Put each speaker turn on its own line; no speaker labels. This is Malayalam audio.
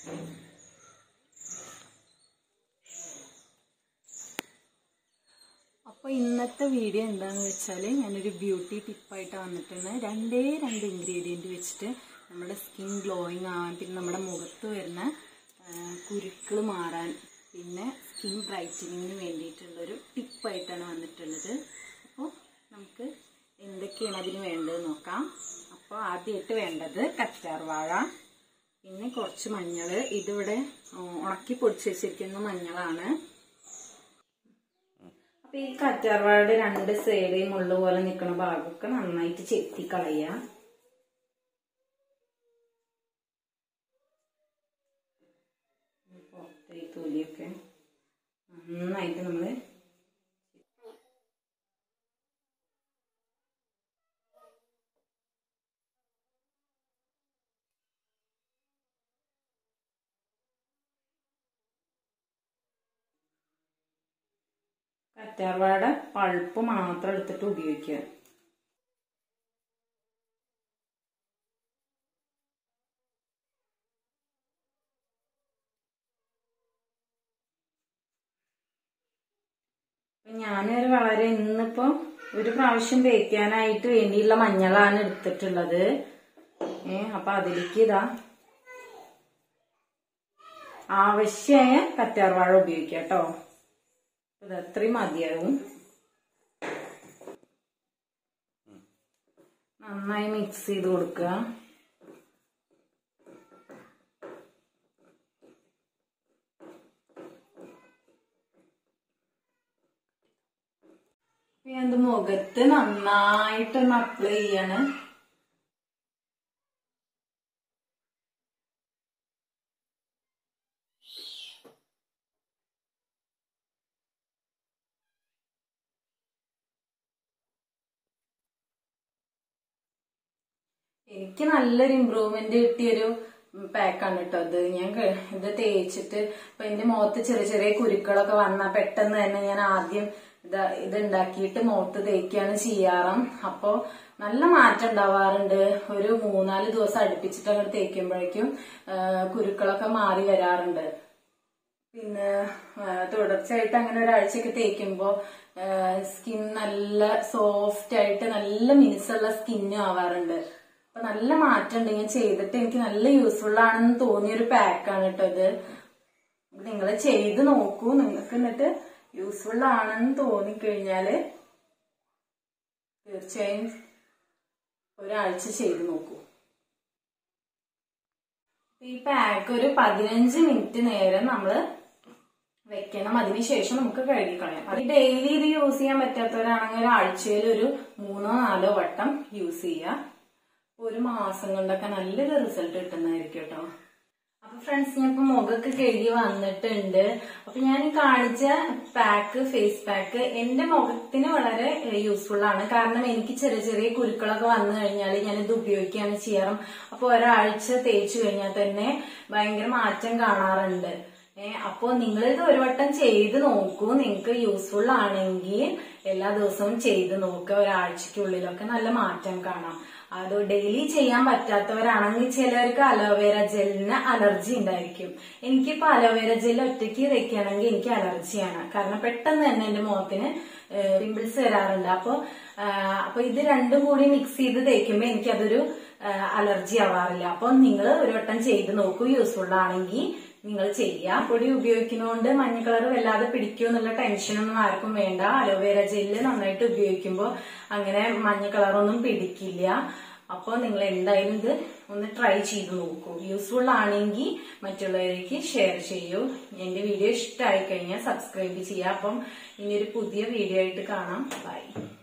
അപ്പോൾ ഇന്നത്തെ വീഡിയോ എന്താണെന്ന് വെച്ചാൽ ഞാനൊരു ബ്യൂട്ടി ടിപ്പായിട്ട് വന്നിട്ടുണ്ട്. രണ്ട് ഇൻഗ്രീഡിയൻറ്റ് വെച്ചിട്ട് നമ്മുടെ സ്കിൻ ഗ്ലോയിങ് ആവാൻ, പിന്നെ നമ്മുടെ മുഖത്ത് വരുന്ന കുരുക്കൾ മാറാൻ, പിന്നെ സ്കിൻ ബ്രൈറ്റനിങ്ങിന് വേണ്ടിയിട്ടുള്ളൊരു ടിപ്പായിട്ടാണ് വന്നിട്ടുള്ളത്. അപ്പോൾ നമുക്ക് എന്തൊക്കെയാണ് അതിന് വേണ്ടത് നോക്കാം. അപ്പോൾ ആദ്യമായിട്ട് വേണ്ടത് കറ്റാർവാഴ, പിന്നെ കുറച്ച് മഞ്ഞൾ. ഇതിവിടെ ഉണക്കി പൊടിച്ച് വെച്ചിരിക്കുന്ന മഞ്ഞളാണ്. അപ്പൊ ഈ കറ്റാർവാഴയുടെ രണ്ട് സൈഡേയും മുള്ളു പോലെ നിൽക്കുന്ന ഭാഗമൊക്കെ നന്നായിട്ട് ചെത്തി കളയുക. പുറത്തെ ഈ തൊലിയൊക്കെ നന്നായിട്ട് നമ്മള് കറ്റാർവാഴയുടെ പൾപ്പ് മാത്രം എടുത്തിട്ട് ഉപയോഗിക്കുക. ഞാനൊരു വളരെ ഇന്നിപ്പോ ഒരു പ്രാവശ്യം തേക്കാനായിട്ട് വേണ്ടിയുള്ള മഞ്ഞളാണ് എടുത്തിട്ടുള്ളത്. അപ്പൊ അതിലേക്ക് ഇതാ ആവശ്യമായ കറ്റാർവാഴ ഉപയോഗിക്കാം കേട്ടോ. ഇത് അത്രയും മതിയാവും. നന്നായി മിക്സ് ചെയ്ത് കൊടുക്കുക. ഞാനിത് മുഖത്ത് നന്നായിട്ടൊന്ന് അപ്ലൈ ചെയ്യാണ്. എനിക്ക് നല്ലൊരു ഇമ്പ്രൂവ്മെന്റ് കിട്ടിയൊരു പാക്കാണ് കേട്ടോ ഇത്. ഞാൻ ഇത് തേച്ചിട്ട് ഇപ്പൊ എന്റെ മുഖത്ത് ചെറിയ ചെറിയ കുരുക്കളൊക്കെ വന്നാൽ പെട്ടെന്ന് തന്നെ ഞാൻ ആദ്യം ഇത് ഉണ്ടാക്കിയിട്ട് മുഖത്ത് തേക്കുകയാണ് ചെയ്യാറ്. അപ്പൊ നല്ല മാറ്റം ഉണ്ടാവാറുണ്ട്. ഒരു 3-4 ദിവസം അടുപ്പിച്ചിട്ട് അങ്ങോട്ട് തേക്കുമ്പോഴേക്കും കുരുക്കളൊക്കെ മാറി വരാറുണ്ട്. പിന്നെ തുടർച്ചയായിട്ട് അങ്ങനെ ഒരാഴ്ചയൊക്കെ തേക്കുമ്പോ സ്കിൻ നല്ല സോഫ്റ്റ് ആയിട്ട് നല്ല മിനുസുള്ള സ്കിന്നും ആവാറുണ്ട്. അപ്പൊ നല്ല മാറ്റമുണ്ട്. ഞാൻ ചെയ്തിട്ട് എനിക്ക് നല്ല യൂസ്ഫുൾ ആണെന്ന് തോന്നിയൊരു പാക്കാണ് കേട്ടോ ഇത്. നിങ്ങൾ ചെയ്ത് നോക്കൂ. നിങ്ങൾക്ക് എന്നിട്ട് യൂസ്ഫുൾ ആണെന്ന് തോന്നിക്കഴിഞ്ഞാല് തീർച്ചയായും ഒരാഴ്ച ചെയ്ത് നോക്കൂ. ഈ പാക്ക് ഒരു 15 മിനിറ്റ് നേരം നമ്മള് വെക്കണം. അതിനുശേഷം നമുക്ക് കഴുകിക്കളയാം. അത് ഡെയിലി ഇത് യൂസ് ചെയ്യാൻ പറ്റാത്തവരാണെങ്കിൽ ഒരാഴ്ചയിൽ ഒരു 3-4 വട്ടം യൂസ് ചെയ്യുക. ഒരു മാസം കൊണ്ടൊക്കെ നല്ലൊരു റിസൾട്ട് കിട്ടുന്നതായിരിക്കും കേട്ടോ. അപ്പൊ ഫ്രണ്ട്സ്, ഞാൻ ഇപ്പൊ മുഖമൊക്കെ കഴുകി വന്നിട്ടുണ്ട്. അപ്പൊ ഞാൻ കാണിച്ച പാക്ക്, ഫേസ് പാക്ക് എന്റെ മുഖത്തിന് വളരെ യൂസ്ഫുൾ ആണ്. കാരണം എനിക്ക് ചെറിയ ചെറിയ കുരുക്കളൊക്കെ വന്നു കഴിഞ്ഞാൽ ഞാനിത് ഉപയോഗിക്കുകയാണ് ചെയ്യാറ്. അപ്പൊ ഒരാഴ്ച തേച്ചു കഴിഞ്ഞാൽ തന്നെ ഭയങ്കര മാറ്റം കാണാറുണ്ട്. അപ്പൊ നിങ്ങളിത് ഒരു വട്ടം ചെയ്ത് നോക്കൂ. നിങ്ങൾക്ക് യൂസ്ഫുൾ ആണെങ്കിൽ എല്ലാ ദിവസവും ചെയ്ത് നോക്കുക. ഒരാഴ്ചക്കുള്ളിലൊക്കെ നല്ല മാറ്റം കാണാം. അത് ഡെയിലി ചെയ്യാൻ പറ്റാത്തവരാണെങ്കിൽ ചിലർക്ക് അലോവേര ജെല്ലിന് അലർജി ഉണ്ടായിരിക്കും. എനിക്കിപ്പോ അലോവേര ജെൽ ഒറ്റയ്ക്ക് തേക്കുകയാണെങ്കിൽ എനിക്ക് അലർജിയാണ്. കാരണം പെട്ടെന്ന് തന്നെ എന്റെ മുഖത്തിന് പിമ്പിൾസ് വരാറുണ്ട്. അപ്പൊ ഇത് രണ്ടും കൂടി മിക്സ് ചെയ്ത് തേക്കുമ്പോ എനിക്കതൊരു അലർജി ആവാറില്ല. അപ്പൊ നിങ്ങൾ ഒരു വട്ടം ചെയ്ത് നോക്കൂ. യൂസ്ഫുൾ ആണെങ്കിൽ നിങ്ങൾ ചെയ്യുക. പൊടി ഉപയോഗിക്കുന്നതുകൊണ്ട് മഞ്ഞ കളർ വല്ലാതെ പിടിക്കുമോ എന്നുള്ള ടെൻഷനൊന്നും ആർക്കും വേണ്ട. അലോവേര ജെല്ല് നന്നായിട്ട് ഉപയോഗിക്കുമ്പോൾ അങ്ങനെ മഞ്ഞ കളറൊന്നും പിടിക്കില്ല. അപ്പൊ നിങ്ങൾ എന്തായാലും ഇത് ഒന്ന് ട്രൈ ചെയ്ത് നോക്കൂ. യൂസ്ഫുൾ ആണെങ്കിൽ മറ്റുള്ളവർക്ക് ഷെയർ ചെയ്യൂ. എന്റെ വീഡിയോ ഇഷ്ടമായി കഴിഞ്ഞാൽ സബ്സ്ക്രൈബ് ചെയ്യുക. അപ്പം ഇനിയൊരു പുതിയ വീഡിയോ ആയിട്ട് കാണാം. ബൈ.